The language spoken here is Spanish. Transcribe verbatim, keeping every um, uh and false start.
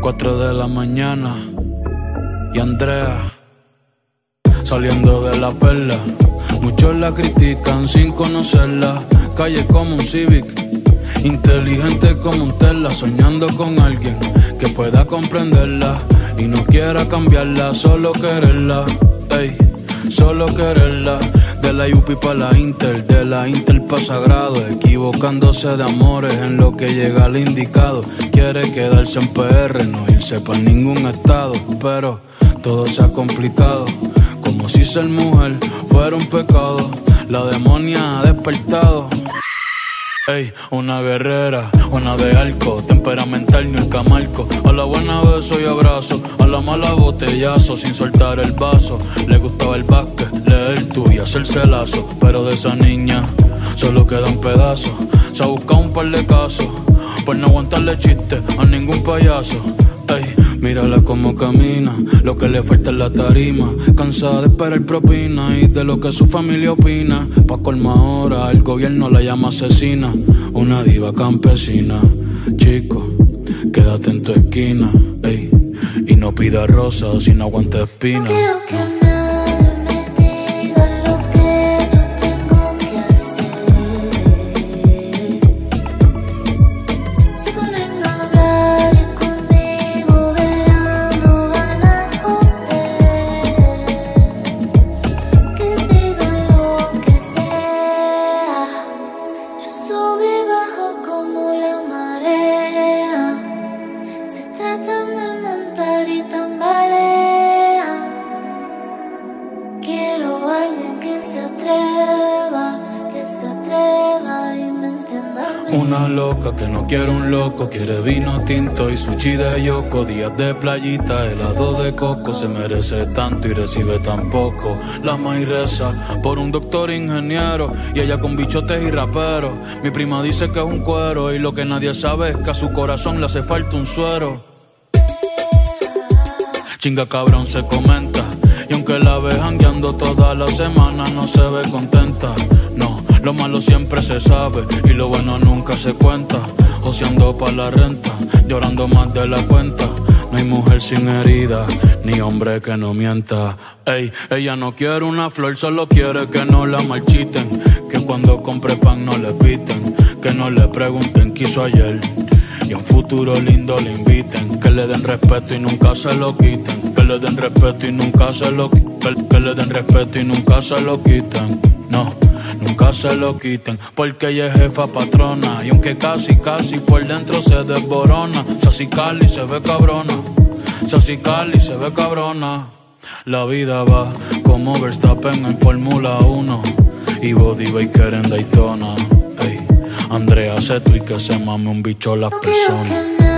cuatro de la mañana y Andrea saliendo de la perla. Muchos la critican sin conocerla. Calle como un Civic, inteligente como un Tesla, soñando con alguien que pueda comprenderla y no quiera cambiarla, solo quererla. Ey, solo quererla. De la U P I pa' la Inter, de la Inter pa' Sagrado, equivocándose de amores en lo que llega al indicado. Quiere quedarse en P R, no irse pa' ningún estado, pero todo se ha complicado, como si ser mujer fuera un pecado. La demonia ha despertado. Ey, una guerrera, una de arco, temperamental ni el camarco. A la buena beso y abrazo, a la mala botellazo, sin soltar el vaso. Le gustaba el básquet, leer tú y hacerse lazo, pero de esa niña solo queda un pedazo. Se ha buscado un par de casos por no aguantarle chiste a ningún payaso. Ey, mírala como camina, lo que le falta es la tarima. Cansada de esperar propina y de lo que su familia opina. Pa' colmar ahora, el gobierno la llama asesina. Una diva campesina. Chico, quédate en tu esquina, ey, y no pidas rosas si no aguanta espina. No quiero que nadie me diga lo que yo tengo que hacer. Se ponen a hablar y conmigo verán, no van a joder. Que digan lo que sea. Yo subo y bajo como la marea. Se tratan de montar y tambalean. Quiero a alguien que se atreva, que se atreva y me entienda a mí. Una loca que no quiere un loco, quiere vino tinto y sushi de yoko. Días de playita, helado de coco. Se merece tanto y recibe tan poco. La maíz reza por un doctor ingeniero y ella con bichotes y raperos. Mi prima dice que es un cuero y lo que nadie sabe es que a su corazón le hace falta un suero. Chinga cabrón se comenta, y aunque la ve jangueando toda la semana no se ve contenta. No, lo malo siempre se sabe y lo bueno nunca se cuenta. Joseando pa' la renta, llorando más de la cuenta. No hay mujer sin herida, ni hombre que no mienta. Ey, ella no quiere una flor, solo quiere que no la marchiten. Que cuando compre pan no le piten, que no le pregunten qué hizo ayer. Y a un futuro lindo le inviten, que le den respeto y nunca se lo quiten. Que le den respeto y nunca se lo quiten. Que, que le den respeto y nunca se lo quiten. No, nunca se lo quiten, porque ella es jefa patrona. Y aunque casi, casi por dentro se desborona. Sassy Cali se ve cabrona, Sassy Cali se ve cabrona. La vida va como Verstappen en Fórmula uno y Body Baker en Daytona. Ey, Andrea, sé tú y que se mame un bicho las No personas. quiero que